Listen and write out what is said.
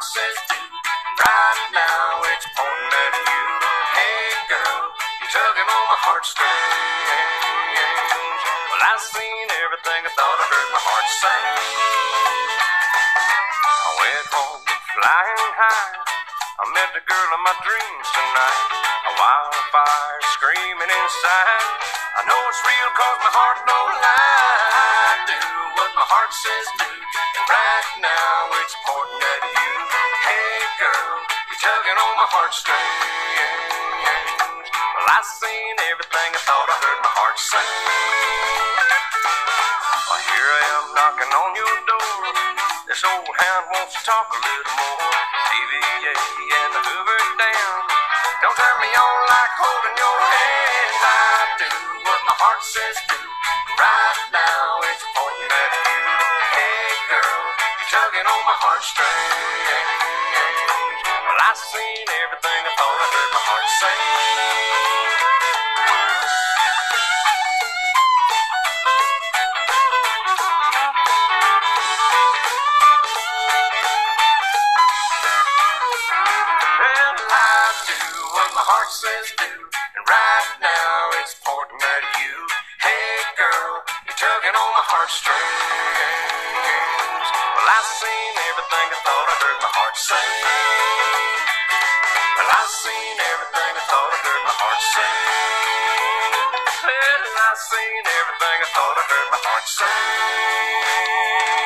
says do. Right now it's pointing at you. Hey girl, you're tugging on my heartstrings. Well, I seen everything I thought I heard my heart sing. I went home flying high. I met the girl of my dreams tonight. A wildfire screaming inside. I know it's real cause my heart don't lie. I do what my heart says do. And right now it's pointing at you. Hey girl, you're tugging on my heartstrings. Well, I seen everything I thought I heard my heart sing. Well, here I am knocking on your door. This old hound wants to talk a little more. TVA and the Hoover Dam. Don't turn me on like holding your hand. I do what my heart says do. Right now it's pointing at you. Hey girl, you're tugging on my heartstrings. Well, I seen everything I thought I heard my heart say. Heart says do, and right now it's pointing at you. Hey girl, you're tugging on my heartstrings. Well, I seen everything I thought I heard my heart say. Well, I seen everything I thought I heard my heart say. Well, I seen everything I thought I heard my heart say.